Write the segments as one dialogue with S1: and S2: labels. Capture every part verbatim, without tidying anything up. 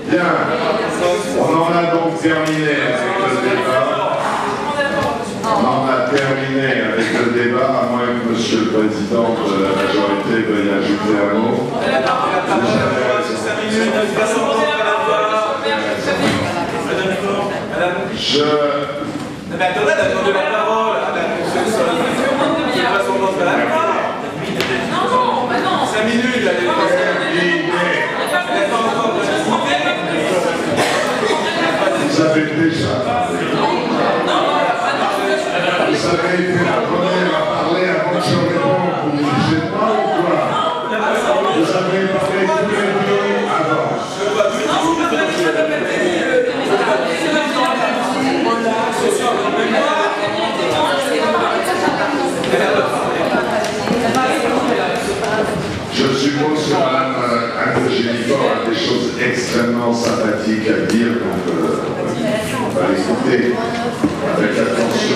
S1: Bien, on en a donc terminé avec le débat. On en a terminé avec le débat, à moins que Monsieur le Président de la majorité veuille ajouter un mot. Je...
S2: Mais attendez, elle a demandé la parole. Elle a son vote à la parole. Non, non, bah non. cinq minutes, elle est pas encore de
S1: Vous avez déjà parlé. Vous avez été la première à parler avant que je réponde. Vous ne jugez pas ou quoi? Vous avez parlé tous les deux avant. Je suppose que Mme Anne-Génifor a des choses extrêmement sympathiques à dire, donc euh, on va l'écouter avec attention.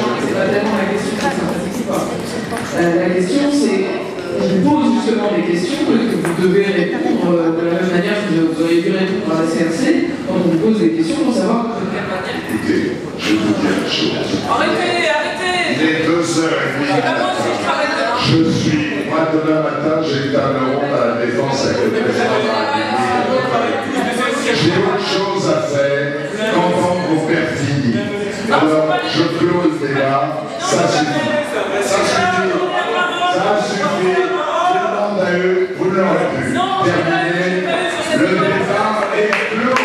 S3: Euh, la question, c'est, je vous pose justement des questions que vous devez répondre euh, de la même manière que vous auriez dû répondre à la C R C quand on vous pose des questions pour savoir de quelle manière.
S1: Écoutez, je vais vous dire une chose.
S2: Arrêtez, arrêtez.
S1: Il est deux heures et demie. Je suis, moi demain matin, j'ai table ronde à la défense avec le président de la République. J'ai autre chose à faire qu'entendre vos perfidie. Alors, je clôt le débat, ça suffit. Ça suffit. Ça suffit. Je demande à eux, vous l'aurez pu. Terminé. Le débat est clos.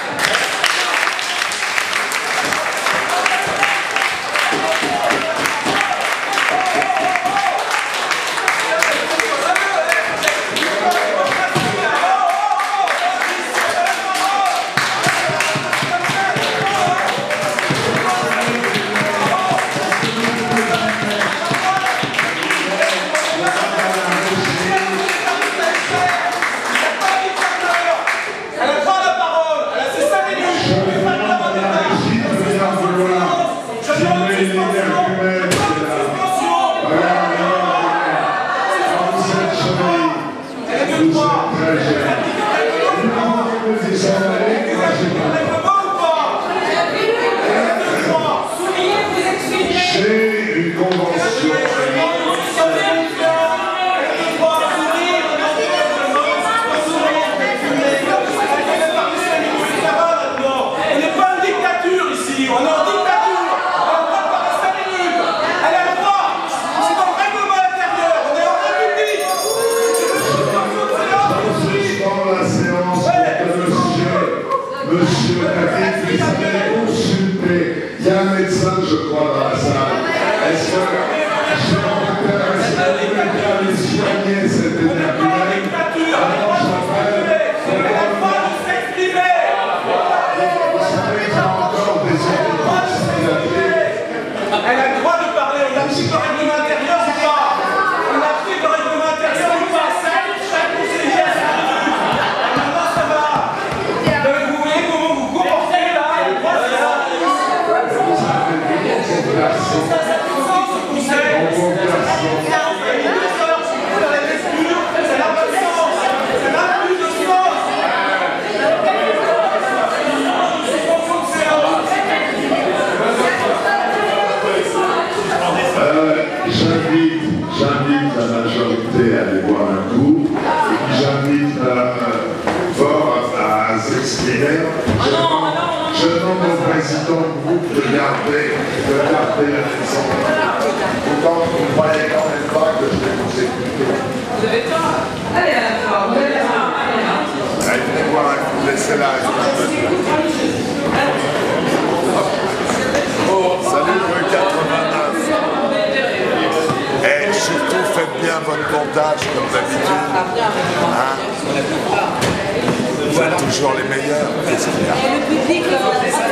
S1: Toujours les meilleurs. Qu'est-ce qu'il y a? Et le public, comment ça se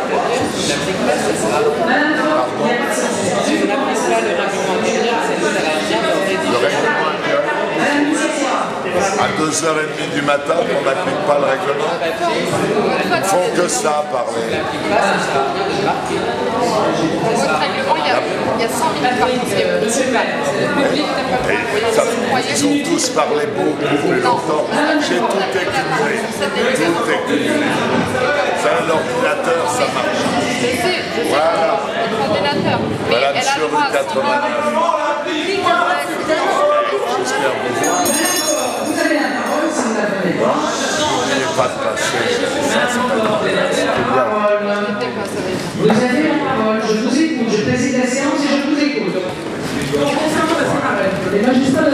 S1: À deux heures trente du matin, on n'applique pas le règlement. Ils font que ça, parler.
S4: Votre règlement, il y a, il y a cent mille participants. Le public
S1: Ils ont tous parlé beaucoup plus longtemps. J'ai tout écumulé. Tout écumulé.
S4: sénateur. Mais
S5: Madame
S4: elle a le
S5: sur
S4: droit
S5: le
S4: à son
S5: quatre-vingt-dix. J'espère bien.
S3: Vous avez la parole si vous la prenez pas.
S5: N'oubliez pas de passer.
S3: Parole. Vous avez la parole, je vous écoute, je préside la séance et je vous écoute. Concernant la sénateur, les magistrats